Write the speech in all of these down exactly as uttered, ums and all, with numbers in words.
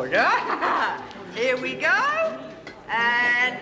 good. Here we go. And...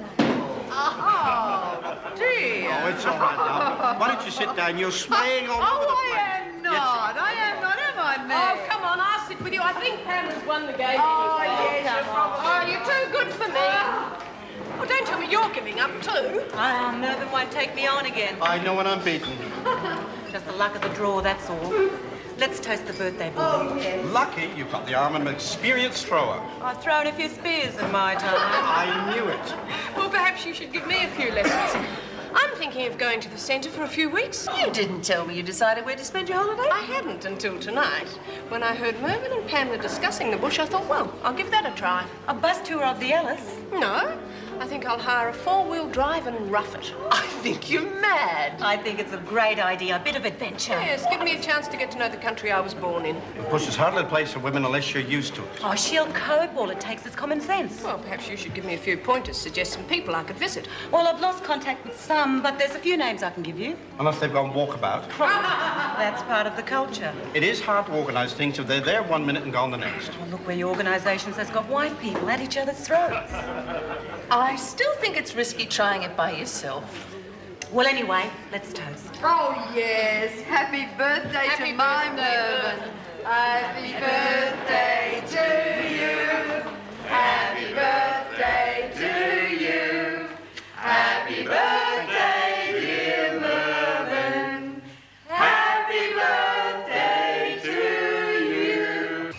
Oh, dear. Oh, it's all right now. Why don't you sit down? You're swaying all oh, over the I place. am not. I am not, am I, Meg? Oh, come on, I'll sit with you. I think Pamela's won the game. Oh, anyway. yes, you're probably... Oh, you're too good for me. Well, don't tell me you're giving up, too. Oh, Mervyn won't take me on again. I know when I'm beaten. Just the luck of the draw, that's all. Let's toast the birthday boy. Oh, yes. Lucky you've got the arm of an experienced thrower. I've thrown a few spears in my time. I knew it. Well, perhaps you should give me a few lessons. I'm thinking of going to the centre for a few weeks. You didn't tell me you decided where to spend your holiday. I hadn't until tonight. When I heard Mervyn and Pamela discussing the bush, I thought, well, I'll give that a try. A bus tour of the Ellis? No, I think I'll hire a four-wheel drive and rough it. I think you're mad. I think it's a great idea, a bit of adventure. Yes, give me a chance to get to know the country I was born in. Of course, it's hardly a place for women unless you're used to it. Oh, she'll cope. All it takes is common sense. Well, perhaps you should give me a few pointers, suggest some people I could visit. Well, I've lost contact with some, but there's a few names I can give you. Unless they've gone walkabout. That's part of the culture. It is hard to organise things if they're there one minute and gone the next. Well, look where your organisations has got white people at each other's throats. I still think it's risky trying it by yourself. Well, anyway, let's toast. Oh, yes. Happy birthday Happy to my birthday, Mervyn. Happy birthday to you. Happy birthday to you. Happy birthday, dear Mervyn. Happy birthday to you.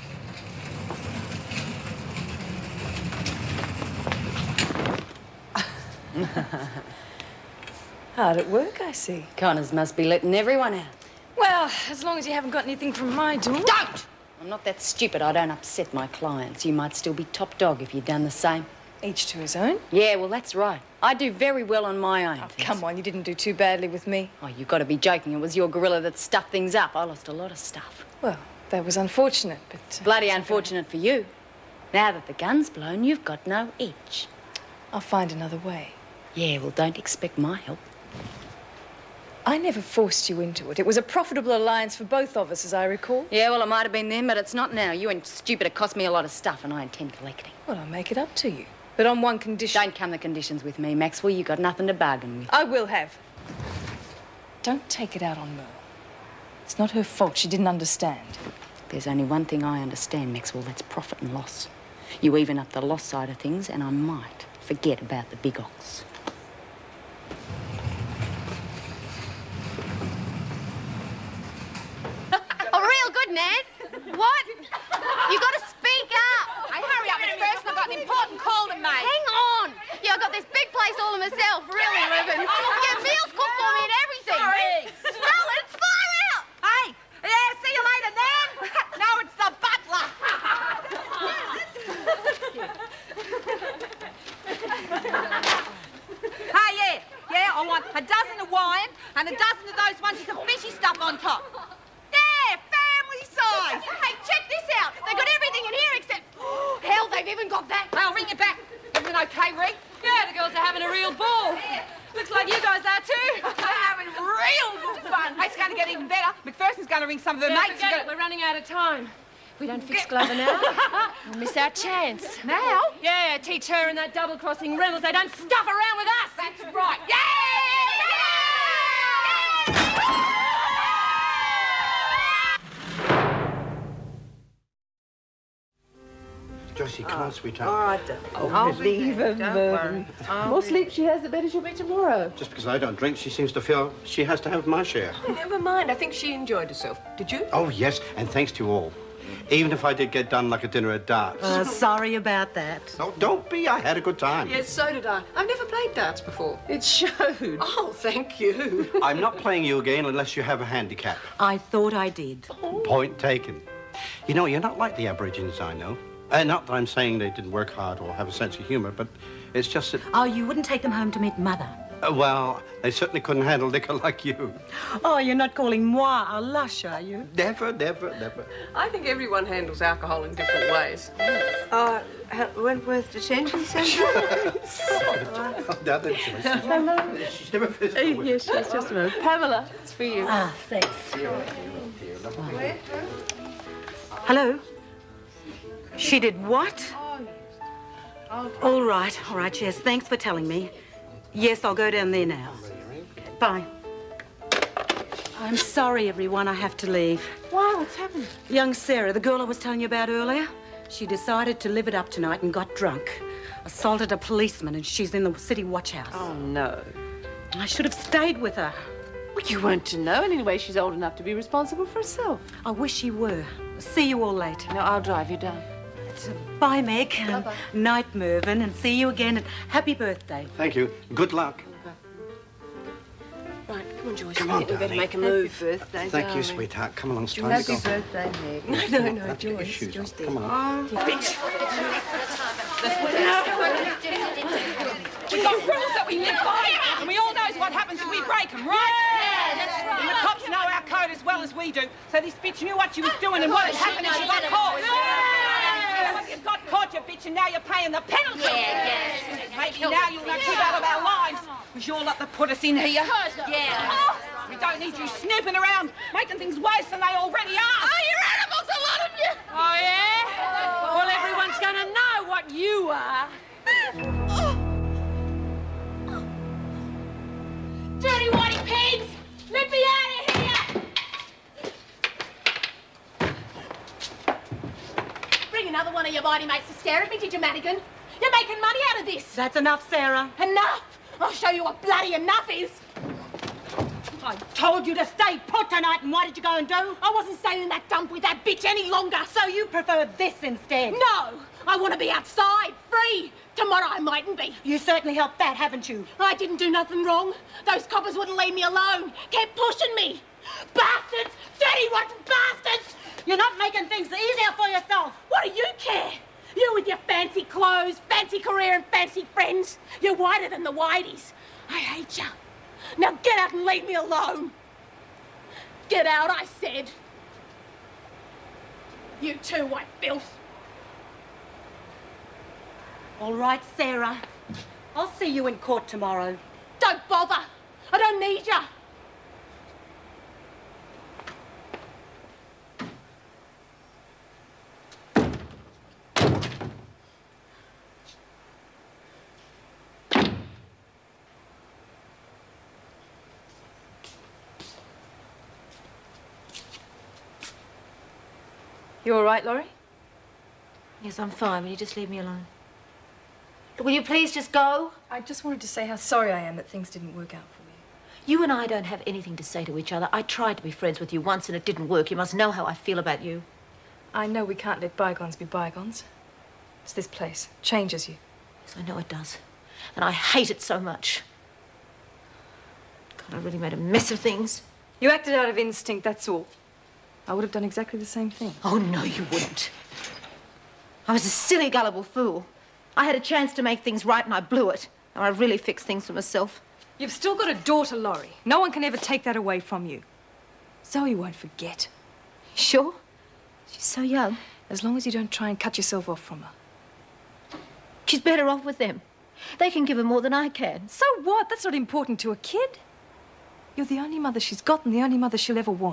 Hard at work, I see. Connors must be letting everyone out. Well, as long as you haven't got anything from my door. Don't! I'm not that stupid. I don't upset my clients. You might still be top dog if you'd done the same. Each to his own. Yeah, well, that's right. I do very well on my own. Oh, things. come on, you didn't do too badly with me. Oh, you've got to be joking. It was your gorilla that stuffed things up. I lost a lot of stuff. Well, that was unfortunate, but... Uh, Bloody unfortunate for you. Now that the gun's blown, you've got no edge. I'll find another way. Yeah, well, don't expect my help. I never forced you into it. It was a profitable alliance for both of us, as I recall. Yeah, well, it might have been then, but it's not now. You went stupid. It cost me a lot of stuff, and I intend collecting. Well, I'll make it up to you. But on one condition. Don't come the conditions with me, Maxwell. You got nothing to bargain with. I will have. Don't take it out on Merle. It's not her fault. She didn't understand. There's only one thing I understand, Maxwell. That's profit and loss. You even up the loss side of things, and I might forget about the big ox. Nan. What? You got to speak up. Hey, hurry up, Miss Ferguson. I've got an important call to make. Hang on. Yeah, I've got this big place all to myself, really, living. I get meals cooked for me and everything. Sorry. Smell it. It's fire out. Hey, yeah, see you later, Nan. No, it's the butler. Hey, yeah, yeah, I want a dozen of wine and a dozen of those ones with the fishy stuff on top. Yeah, family size. Hey, check this out. They've got everything in here except... Oh, hell, they've even got that. I'll ring it back. Everything okay, Rick? Yeah, the girls are having a real ball. Looks like you guys are too. They're having real good fun. Hey, it's going to get even better. McPherson's going to ring some of her Yeah, mates. forget it. We're running out of time. If we don't fix Glover now, we'll miss our chance. Now? Yeah, teach her and that double-crossing Reynolds they don't stuff around with us. That's right. Yeah! Josie, come on, sweetheart. All right, then. Oh, I'll Miss- leave her, Mervyn. The more sleep she has, the better she'll be tomorrow. Just because I don't drink, she seems to feel she has to have my share. Oh, never mind. I think she enjoyed herself. Did you? Oh, yes, and thanks to you all. Even if I did get done like a dinner at darts. Uh, sorry about that. No, don't be. I had a good time. Yes, so did I. I've never played darts before. It showed. Oh, thank you. I'm not playing you again unless you have a handicap. I thought I did. Point taken. You know, you're not like the Aborigines I know. Uh, not that I'm saying they didn't work hard or have a sense of humour, but it's just that... Oh, you wouldn't take them home to meet Mother? Uh, well, they certainly couldn't handle liquor like you. Oh, you're not calling moi a lush, are you? Never, never, never. I think everyone handles alcohol in different ways. Uh, Wentworth Detention Centre? Oh, the other choice. Hello. She's never visited with Yes, yes, just a moment. Pamela, it's for you. Ah, thanks. Dear, dear, lovely. Hello? She did what? All right, all right, yes, thanks for telling me. Yes, I'll go down there now. Bye. I'm sorry, everyone, I have to leave. Why? What's happened? Young Sarah, the girl I was telling you about earlier, she decided to live it up tonight and got drunk. Assaulted a policeman and she's in the city watch house. Oh, no. I should have stayed with her. Well, you weren't to know. Anyway, she's old enough to be responsible for herself. I wish she were. See you all later. No, I'll drive you down. Bye, Meg. Bye-bye. Night, Mervyn, and see you again, and happy birthday. Thank you. Good luck. Right, come on, Joyce. Come on, we better darling. make a move. Happy birthday, Thank darling. you, sweetheart. Come along, it's time Happy to go. birthday, Meg. No, no, no, Have to get your Joyce. shoes Joyce, on. dear. Come on. Oh, bitch. We've got rules that we live by, and we all knows what happens if we break them, right? Yeah, that's right. And the cops know our code as well as we do, so this bitch knew what she was doing and what had happened if she got caught. Yeah. Well, you got caught, you bitch, and now you're paying the penalty. Yeah, yes. Maybe now you'll not keep out of our lives, because you're lot that put us in here. Yeah. Oh, we don't need you snooping around, making things worse than they already are. Oh, you're animals, a lot of you. Oh, yeah? Well, everyone's going to know what you are. Dirty whitey pigs! Let me out of here! Bring another one of your whitey mates to stare at me, did you, Madigan? You're making money out of this. That's enough, Sarah. Enough? I'll show you what bloody enough is. I told you to stay put tonight, and what did you go and do? I wasn't staying in that dump with that bitch any longer. So you prefer this instead? No! I want to be outside, free. Tomorrow I mightn't be. You certainly helped that, haven't you? I didn't do nothing wrong. Those coppers wouldn't leave me alone. Kept pushing me. Bastards! Dirty, rotten bastards! You're not making things easier for yourself. What do you care? You with your fancy clothes, fancy career and fancy friends. You're whiter than the whiteys. I hate you. Now get out and leave me alone. Get out, I said. You too, white filth. All right, Sarah. I'll see you in court tomorrow. Don't bother. I don't need you. You all right, Laurie? Yes, I'm fine. Will you just leave me alone? Will you please just go? I just wanted to say how sorry I am that things didn't work out for you. You and I don't have anything to say to each other. I tried to be friends with you once and it didn't work. You must know how I feel about you. I know we can't let bygones be bygones. It's this place. It changes you. Yes, I know it does. And I hate it so much. God, I really made a mess of things. You acted out of instinct, that's all. I would have done exactly the same thing. Oh, no, you wouldn't. I was a silly, gullible fool. I had a chance to make things right and I blew it. Now I really fixed things for myself. You've still got a daughter, Laurie. No one can ever take that away from you. Zoe won't forget. Sure? She's so young. As long as you don't try and cut yourself off from her. She's better off with them. They can give her more than I can. So what? That's not important to a kid. You're the only mother she's got and the only mother she'll ever want.